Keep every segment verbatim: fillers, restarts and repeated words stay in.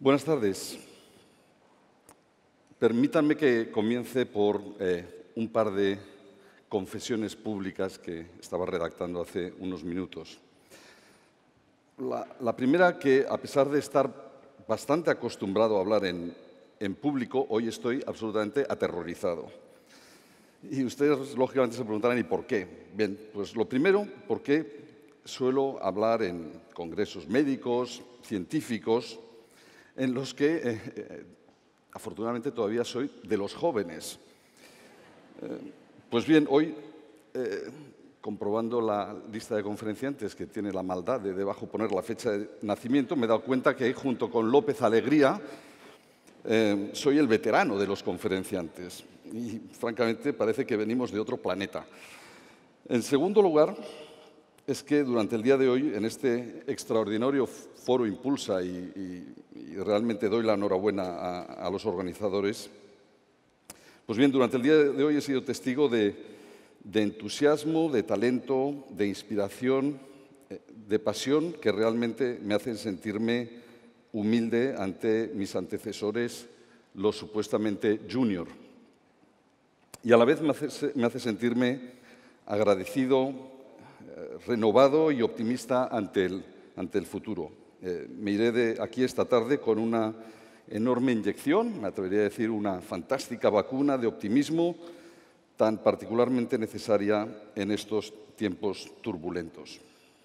Buenas tardes. Permítanme que comience por eh, un par de confesiones públicas que estaba redactando hace unos minutos. La, la primera, que a pesar de estar bastante acostumbrado a hablar en, en público, hoy estoy absolutamente aterrorizado. Y ustedes, lógicamente, se preguntarán ¿y por qué? Bien, pues lo primero, porque suelo hablar en congresos médicos, científicos, en los que, eh, eh, afortunadamente, todavía soy de los jóvenes. Eh, pues bien, hoy, eh, comprobando la lista de conferenciantes que tiene la maldad de debajo poner la fecha de nacimiento, me he dado cuenta que, junto con López Alegría, eh, soy el veterano de los conferenciantes. Y, francamente, parece que venimos de otro planeta. En segundo lugar, es que durante el día de hoy, en este extraordinario foro Impulsa, y, y, y realmente doy la enhorabuena a, a los organizadores, pues bien, durante el día de hoy he sido testigo de, de entusiasmo, de talento, de inspiración, de pasión que realmente me hacen sentirme humilde ante mis antecesores, los supuestamente junior. Y a la vez me hace, me hace sentirme agradecido, renovado y optimista ante el, ante el futuro. Eh, me iré de aquí esta tarde con una enorme inyección, me atrevería a decir una fantástica vacuna de optimismo tan particularmente necesaria en estos tiempos turbulentos.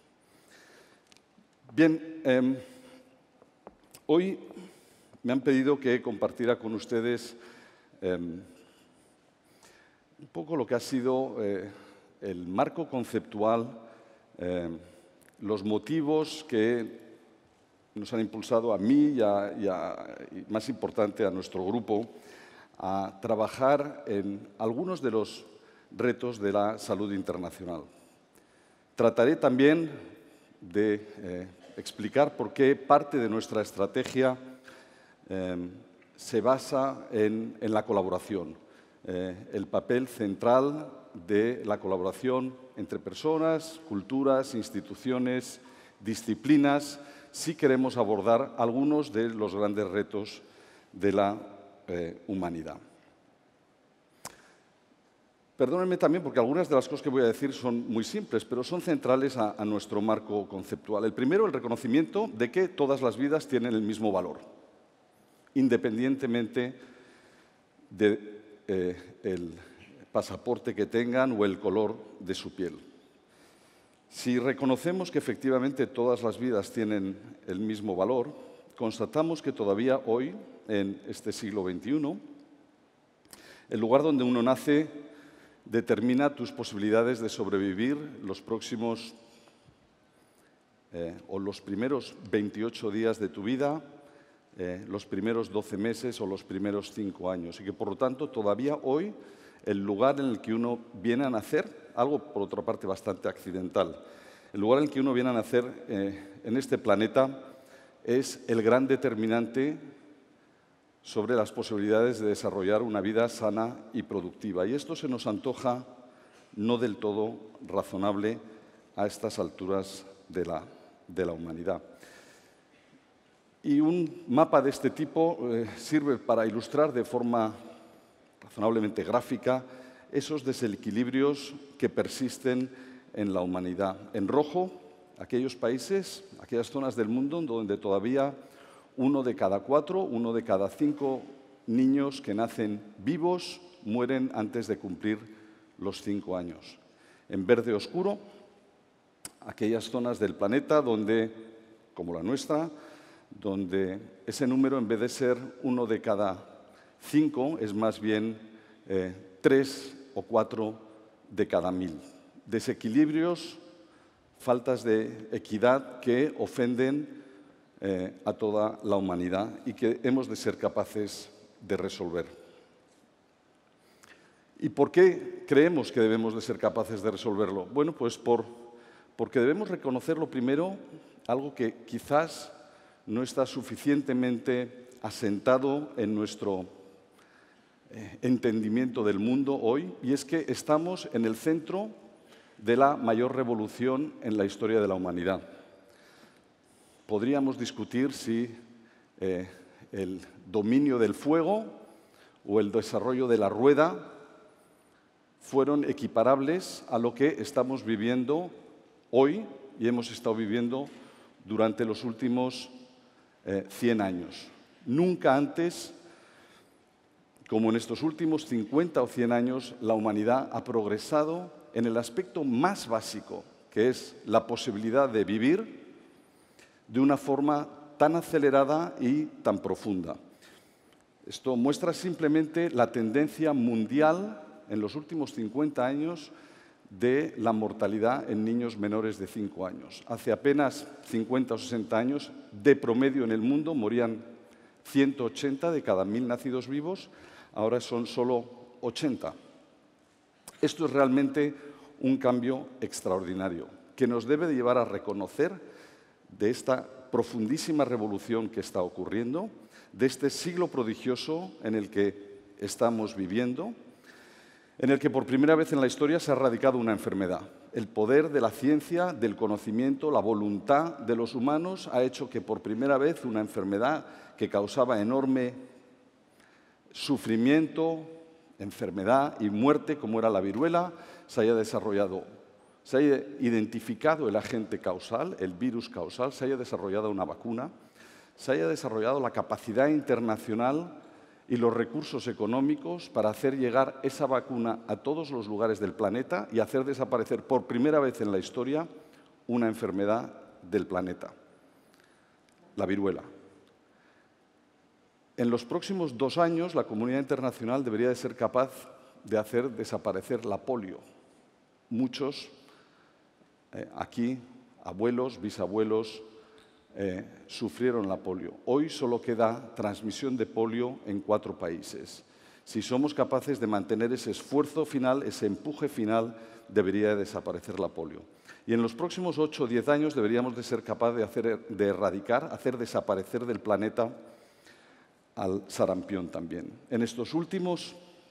Bien, eh, hoy me han pedido que compartiera con ustedes eh, un poco lo que ha sido eh, el marco conceptual, eh, los motivos que nos han impulsado a mí y, a, y, a, y, más importante, a nuestro grupo, a trabajar en algunos de los retos de la salud internacional. Trataré también de eh, explicar por qué parte de nuestra estrategia eh, se basa en, en la colaboración, eh, el papel central de la colaboración entre personas, culturas, instituciones, disciplinas, si queremos abordar algunos de los grandes retos de la eh, humanidad. Perdónenme también porque algunas de las cosas que voy a decir son muy simples, pero son centrales a, a nuestro marco conceptual. El primero, el reconocimiento de que todas las vidas tienen el mismo valor, independientemente del de, pasaporte que tengan o el color de su piel. Si reconocemos que efectivamente todas las vidas tienen el mismo valor, constatamos que todavía hoy, en este siglo veintiuno, el lugar donde uno nace determina tus posibilidades de sobrevivir los próximos eh, o los primeros veintiocho días de tu vida, eh, los primeros doce meses o los primeros cinco años. Y que, por lo tanto, todavía hoy el lugar en el que uno viene a nacer, algo por otra parte bastante accidental, el lugar en el que uno viene a nacer eh, en este planeta es el gran determinante sobre las posibilidades de desarrollar una vida sana y productiva. Y esto se nos antoja no del todo razonable a estas alturas de la, de la humanidad. Y un mapa de este tipo eh, sirve para ilustrar de forma razonablemente gráfica esos desequilibrios que persisten en la humanidad. En rojo, aquellos países, aquellas zonas del mundo donde todavía uno de cada cuatro, uno de cada cinco niños que nacen vivos mueren antes de cumplir los cinco años. En verde oscuro, aquellas zonas del planeta donde, como la nuestra, donde ese número, en vez de ser uno de cada cinco, es más bien eh, tres o cuatro de cada mil. Desequilibrios, faltas de equidad que ofenden eh, a toda la humanidad y que hemos de ser capaces de resolver. ¿Y por qué creemos que debemos de ser capaces de resolverlo? Bueno, pues por, porque debemos reconocer lo primero, algo que quizás no está suficientemente asentado en nuestro eh, entendimiento del mundo hoy, y es que estamos en el centro de la mayor revolución en la historia de la humanidad. Podríamos discutir si eh, el dominio del fuego o el desarrollo de la rueda fueron equiparables a lo que estamos viviendo hoy y hemos estado viviendo durante los últimos eh, cien años. Nunca antes, como en estos últimos cincuenta o cien años, la humanidad ha progresado en el aspecto más básico, que es la posibilidad de vivir de una forma tan acelerada y tan profunda. Esto muestra simplemente la tendencia mundial en los últimos cincuenta años de la mortalidad en niños menores de cinco años. Hace apenas cincuenta o sesenta años, de promedio en el mundo, morían ciento ochenta de cada mil nacidos vivos, ahora son solo ochenta. Esto es realmente un cambio extraordinario que nos debe de llevar a reconocer de esta profundísima revolución que está ocurriendo, de este siglo prodigioso en el que estamos viviendo, en el que por primera vez en la historia se ha erradicado una enfermedad. El poder de la ciencia, del conocimiento, la voluntad de los humanos ha hecho que por primera vez una enfermedad que causaba enorme sufrimiento, enfermedad y muerte, como era la viruela, se haya desarrollado, se haya identificado el agente causal, el virus causal, se haya desarrollado una vacuna, se haya desarrollado la capacidad internacional y los recursos económicos para hacer llegar esa vacuna a todos los lugares del planeta y hacer desaparecer por primera vez en la historia una enfermedad del planeta, la viruela. En los próximos dos años, la comunidad internacional debería de ser capaz de hacer desaparecer la polio. Muchos, eh, aquí, abuelos, bisabuelos, eh, sufrieron la polio. Hoy solo queda transmisión de polio en cuatro países. Si somos capaces de mantener ese esfuerzo final, ese empuje final, debería de desaparecer la polio. Y en los próximos ocho o diez años deberíamos de ser capaces de, hacer, de erradicar, hacer desaparecer del planeta al sarampión también. En estos últimos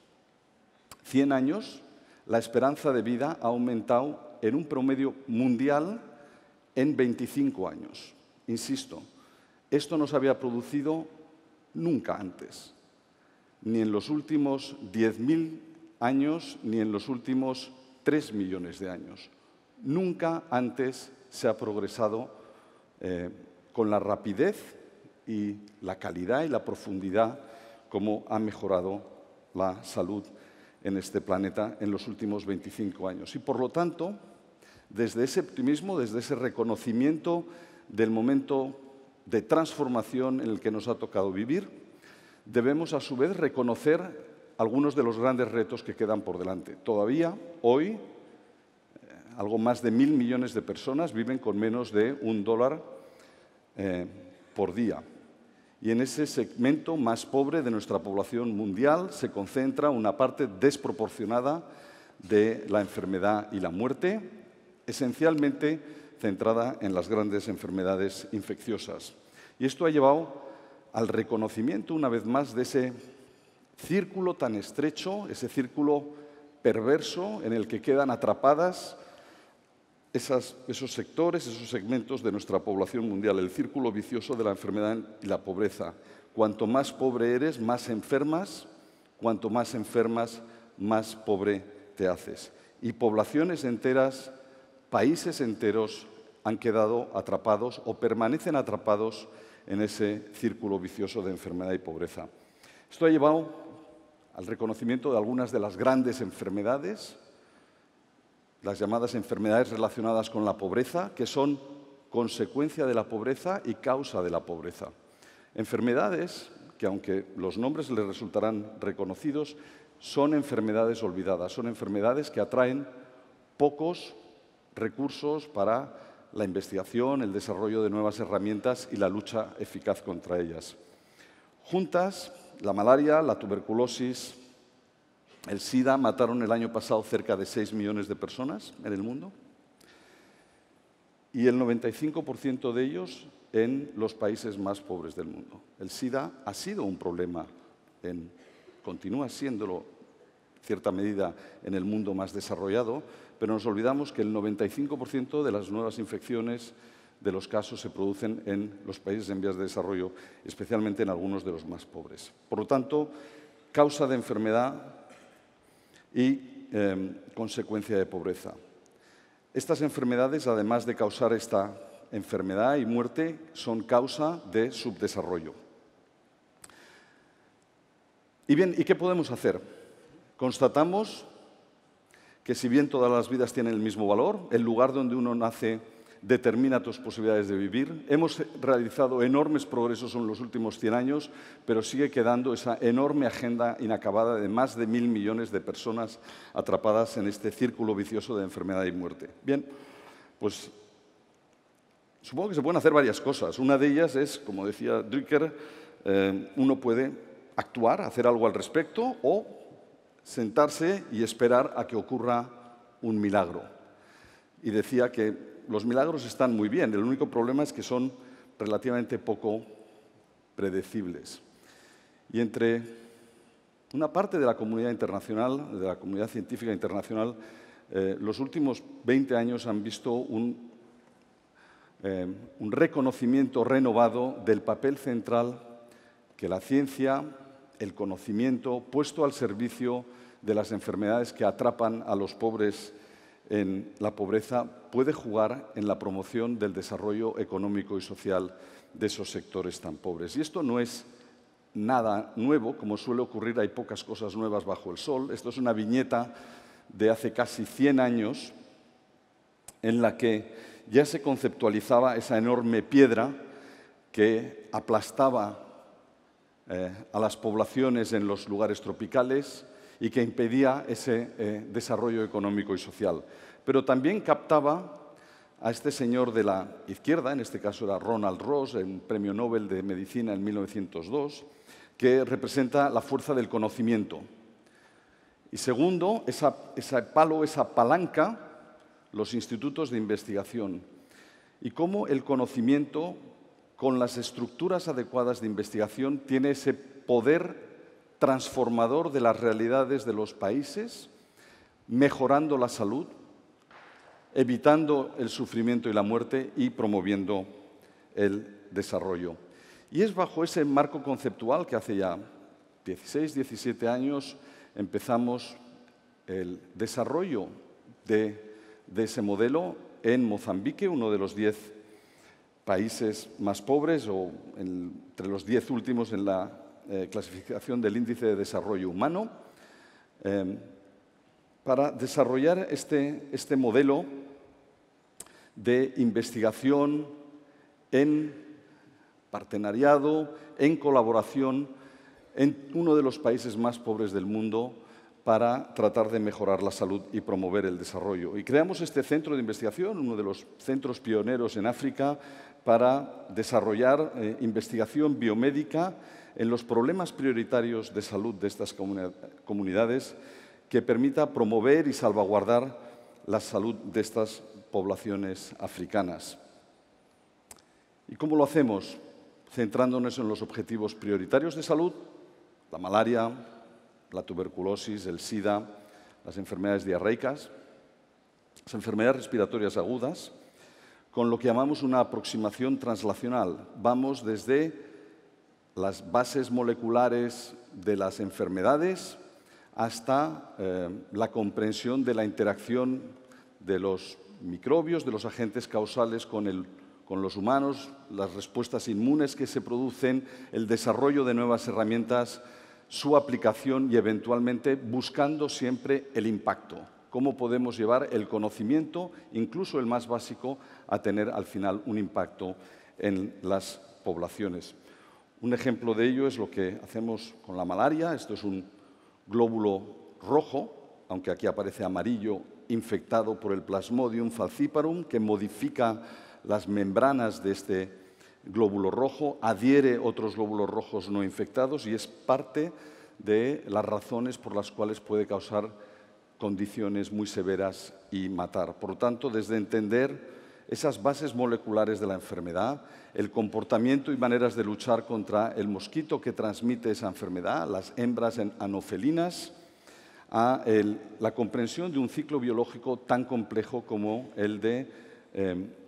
cien años, la esperanza de vida ha aumentado en un promedio mundial en veinticinco años. Insisto, esto no se había producido nunca antes, ni en los últimos diez mil años, ni en los últimos tres millones de años. Nunca antes se ha progresado eh, con la rapidez y la calidad y la profundidad como ha mejorado la salud en este planeta en los últimos veinticinco años. Y por lo tanto, desde ese optimismo, desde ese reconocimiento del momento de transformación en el que nos ha tocado vivir, debemos a su vez reconocer algunos de los grandes retos que quedan por delante. Todavía, hoy, eh, algo más de mil millones de personas viven con menos de un dólar eh, por día. Y en ese segmento más pobre de nuestra población mundial se concentra una parte desproporcionada de la enfermedad y la muerte, esencialmente centrada en las grandes enfermedades infecciosas. Y esto ha llevado al reconocimiento, una vez más, de ese círculo tan estrecho, ese círculo perverso en el que quedan atrapadas esas, esos sectores, esos segmentos de nuestra población mundial, el círculo vicioso de la enfermedad y la pobreza. Cuanto más pobre eres, más enfermas, cuanto más enfermas, más pobre te haces. Y poblaciones enteras, países enteros han quedado atrapados o permanecen atrapados en ese círculo vicioso de enfermedad y pobreza. Esto ha llevado al reconocimiento de algunas de las grandes enfermedades, las llamadas enfermedades relacionadas con la pobreza, que son consecuencia de la pobreza y causa de la pobreza. Enfermedades que, aunque los nombres les resultarán reconocidos, son enfermedades olvidadas, son enfermedades que atraen pocos recursos para la investigación, el desarrollo de nuevas herramientas y la lucha eficaz contra ellas. Juntas, la malaria, la tuberculosis, el SIDA mataron el año pasado cerca de seis millones de personas en el mundo y el noventa y cinco por ciento de ellos en los países más pobres del mundo. El SIDA ha sido un problema, en, continúa siéndolo en cierta medida en el mundo más desarrollado, pero nos olvidamos que el noventa y cinco por ciento de las nuevas infecciones de los casos se producen en los países en vías de desarrollo, especialmente en algunos de los más pobres. Por lo tanto, causa de enfermedad y eh, consecuencia de pobreza. Estas enfermedades, además de causar esta enfermedad y muerte, son causa de subdesarrollo. Y bien, ¿y qué podemos hacer? Constatamos que si bien todas las vidas tienen el mismo valor, el lugar donde uno nace determina tus posibilidades de vivir. Hemos realizado enormes progresos en los últimos cien años, pero sigue quedando esa enorme agenda inacabada de más de mil millones de personas atrapadas en este círculo vicioso de enfermedad y muerte. Bien, pues supongo que se pueden hacer varias cosas. Una de ellas es, como decía Drucker, eh, uno puede actuar, hacer algo al respecto o sentarse y esperar a que ocurra un milagro. Y decía que los milagros están muy bien, el único problema es que son relativamente poco predecibles. Y entre una parte de la comunidad internacional, de la comunidad científica internacional, eh, los últimos veinte años han visto un, eh, un reconocimiento renovado del papel central que la ciencia, el conocimiento, puesto al servicio de las enfermedades que atrapan a los pobres en la pobreza, puede jugar en la promoción del desarrollo económico y social de esos sectores tan pobres. Y esto no es nada nuevo, como suele ocurrir, hay pocas cosas nuevas bajo el sol. Esto es una viñeta de hace casi cien años en la que ya se conceptualizaba esa enorme piedra que aplastaba eh, a las poblaciones en los lugares tropicales y que impedía ese eh, desarrollo económico y social. Pero también captaba a este señor de la izquierda, en este caso era Ronald Ross, un premio Nobel de Medicina en mil novecientos dos, que representa la fuerza del conocimiento. Y segundo, esa, ese palo, esa palanca, los institutos de investigación. Y cómo el conocimiento, con las estructuras adecuadas de investigación, tiene ese poder transformador de las realidades de los países, mejorando la salud, evitando el sufrimiento y la muerte y promoviendo el desarrollo. Y es bajo ese marco conceptual que hace ya dieciséis, diecisiete años empezamos el desarrollo de, de ese modelo en Mozambique, uno de los diez países más pobres o en, entre los diez últimos en la eh, clasificación del Índice de Desarrollo Humano, eh, para desarrollar este, este modelo de investigación en partenariado, en colaboración, en uno de los países más pobres del mundo para tratar de mejorar la salud y promover el desarrollo. Y creamos este centro de investigación, uno de los centros pioneros en África, para desarrollar eh, investigación biomédica en los problemas prioritarios de salud de estas comunidades que permita promover y salvaguardar la salud de estas poblaciones africanas. ¿Y cómo lo hacemos? Centrándonos en los objetivos prioritarios de salud, la malaria, la tuberculosis, el SIDA, las enfermedades diarreicas, las enfermedades respiratorias agudas, con lo que llamamos una aproximación translacional. Vamos desde las bases moleculares de las enfermedades hasta eh, la comprensión de la interacción de los microbios, de los agentes causales con, el, con los humanos, las respuestas inmunes que se producen, el desarrollo de nuevas herramientas, su aplicación y eventualmente buscando siempre el impacto. Cómo podemos llevar el conocimiento, incluso el más básico, a tener al final un impacto en las poblaciones. Un ejemplo de ello es lo que hacemos con la malaria. Esto es un glóbulo rojo, aunque aquí aparece amarillo, infectado por el Plasmodium falciparum, que modifica las membranas de este glóbulo rojo, adhiere otros glóbulos rojos no infectados y es parte de las razones por las cuales puede causar condiciones muy severas y matar. Por lo tanto, desde entender esas bases moleculares de la enfermedad, el comportamiento y maneras de luchar contra el mosquito que transmite esa enfermedad, las hembras anofelinas, a el, la comprensión de un ciclo biológico tan complejo como el de eh,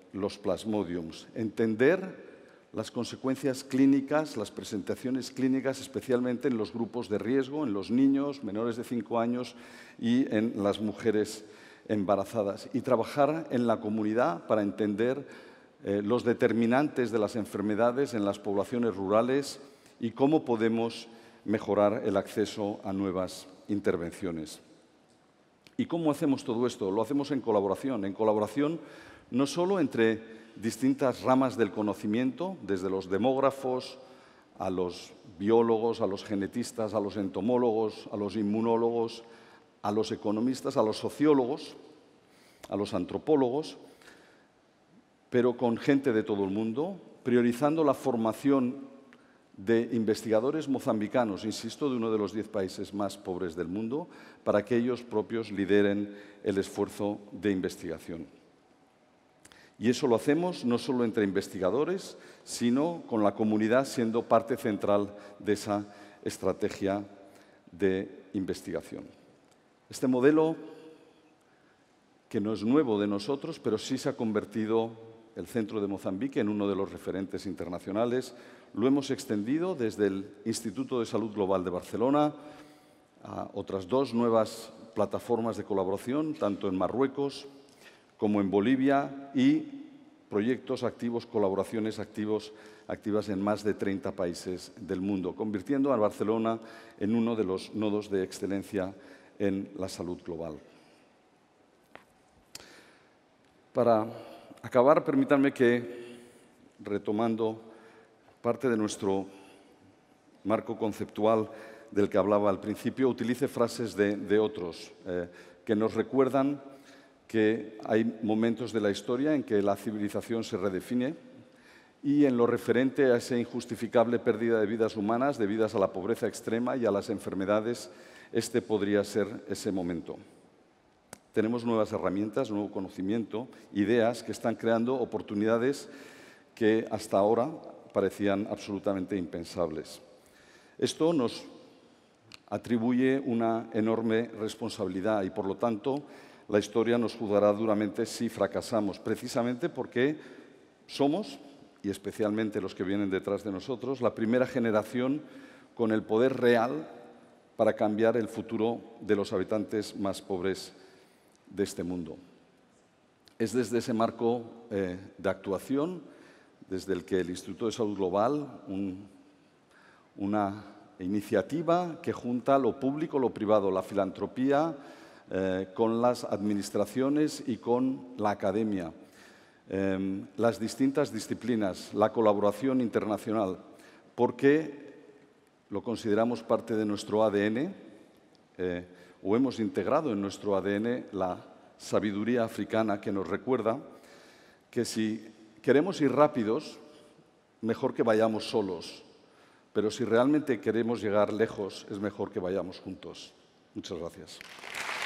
los plasmodiums, entender las consecuencias clínicas, las presentaciones clínicas, especialmente en los grupos de riesgo, en los niños menores de cinco años y en las mujeres embarazadas. Y trabajar en la comunidad para entender eh, los determinantes de las enfermedades en las poblaciones rurales y cómo podemos mejorar el acceso a nuevas intervenciones. ¿Y cómo hacemos todo esto? Lo hacemos en colaboración, en colaboración no solo entre distintas ramas del conocimiento, desde los demógrafos a los biólogos, a los genetistas, a los entomólogos, a los inmunólogos, a los economistas, a los sociólogos, a los antropólogos, pero con gente de todo el mundo, priorizando la formación de investigadores mozambicanos, insisto, de uno de los diez países más pobres del mundo, para que ellos propios lideren el esfuerzo de investigación. Y eso lo hacemos no solo entre investigadores, sino con la comunidad siendo parte central de esa estrategia de investigación. Este modelo, que no es nuevo de nosotros, pero sí se ha convertido el Centro de Mozambique en uno de los referentes internacionales, lo hemos extendido desde el Instituto de Salud Global de Barcelona a otras dos nuevas plataformas de colaboración, tanto en Marruecos como en Bolivia, y proyectos activos, colaboraciones activos, activas en más de treinta países del mundo, convirtiendo a Barcelona en uno de los nodos de excelencia en la salud global. Para acabar, permítanme que, retomando parte de nuestro marco conceptual del que hablaba al principio, utilice frases de, de otros eh, que nos recuerdan que hay momentos de la historia en que la civilización se redefine y en lo referente a esa injustificable pérdida de vidas humanas debidas a la pobreza extrema y a las enfermedades, este podría ser ese momento. Tenemos nuevas herramientas, nuevo conocimiento, ideas que están creando oportunidades que hasta ahora parecían absolutamente impensables. Esto nos atribuye una enorme responsabilidad y, por lo tanto, la historia nos juzgará duramente si fracasamos, precisamente porque somos, y especialmente los que vienen detrás de nosotros, la primera generación con el poder real para cambiar el futuro de los habitantes más pobres de este mundo. Es desde ese marco eh, de actuación, desde el que el Instituto de Salud Global, un, una iniciativa que junta lo público, lo privado, la filantropía, Eh, con las administraciones y con la academia, eh, las distintas disciplinas, la colaboración internacional, porque lo consideramos parte de nuestro A D N eh, o hemos integrado en nuestro A D N la sabiduría africana que nos recuerda que si queremos ir rápidos, mejor que vayamos solos, pero si realmente queremos llegar lejos, es mejor que vayamos juntos. Muchas gracias.